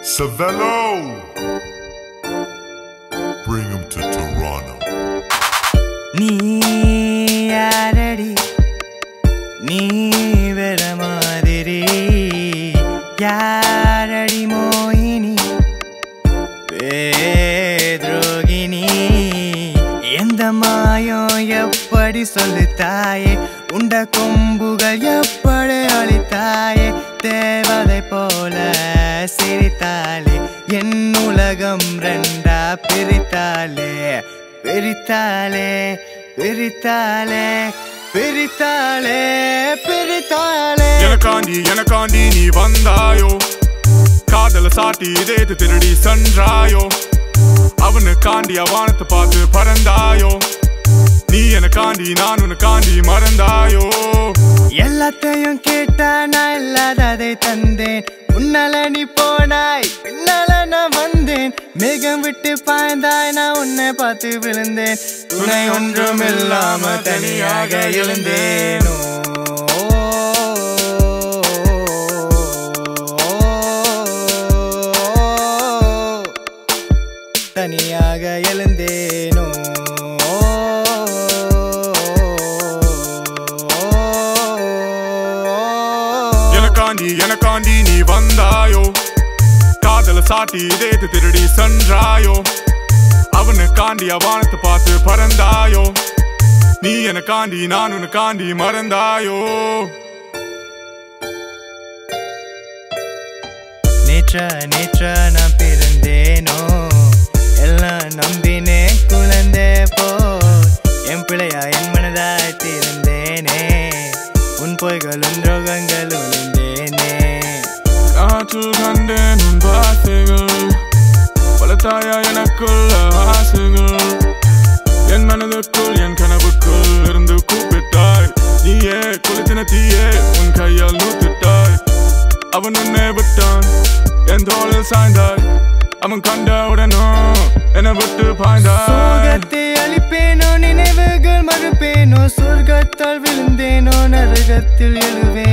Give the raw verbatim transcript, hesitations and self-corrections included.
Savello, bring him to Toronto. நீ யாரடி நீ வேற மாதிரி யாரடி மோகினி பேத்ரோகினி எந்த மாயம் எப்படி சொல்லு தாயே உண்ட கொம்புகள் எப்படி அழித்தாயே தேவதை போல சிரித்தாலே என் உலகம் ரெண்டா பிரித்தாலே பிரித்தாலே பிரித்தாலே பிரித்தாலே பிரித்தாலே எனக்காண்டி எனக்காண்டி நீ வந்தாயோ காதல சாட்டி இதேது திருடி சென்றாயோ அவனுக்காண்டி அவானத்தை பார்த்து பறந்தாயோ நீ எனக்காண்டி நான் உனக்காண்டி மறந்தாயோ எல்லாத்தையும் கேட்டா நான் இல்லாததை தந்தேன் உன்னால நீ போனாய் பின்னால நான் வந்தேன் மேகம் விட்டு பாய்ந்தாய் நான் உன்னை பார்த்து விழுந்தேன் துணை ஒன்றும் இல்லாம தனியாக எழுந்தேனோ தனியாக எழுந்தேனோ எனக்காண்டி எனக்காண்டி நீ வந்தாயோ காதல சாட்டி இதேது திருடி சென்றாயோ அவனுக்காண்டி அவானத்தை பார்த்து பறந்தாயோ நீ எனக்காண்டி நான் உனக்காண்டி மறந்தாயோ நேற்ற நேற்ற நான் பிறந்தேனோ எல்லாம் நம்பினே குழந்தே போ என் பிள்ளையா என் மனதாய் திறந்தேனே உன் பொய்களும் ரோகங்கள் ஒளிந்தேனே காற்றில் கண்டேன் உன் வார்த்தைகள் வளர்த்தாயா எனக்குள்ள ஆசைகள் என் மனதுக்குள் என் கனவுக்குள் இருந்து கூப்பிட்டாய் நீயே குளித்தின தீயே உன் கையால் நூத்திட்டாய் அவன் உன்னை விட்டான் என் தோளில் சாய்ந்தாய் அவன் கண்டவுடனோ என்னை விட்டு பாய்ந்தாய் சோகத்தை அழிப்பேனோ நினைவுகள் மறுப்பேனோ சொர்க்கத்தால் விழுந்தேனோ நரகத்தில் எழுவேன்